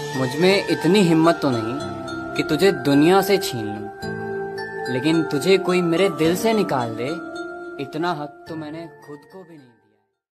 मुझ में इतनी हिम्मत तो नहीं कि तुझे दुनिया से छीन लूं, लेकिन तुझे कोई मेरे दिल से निकाल दे, इतना हक तो मैंने खुद को भी नहीं।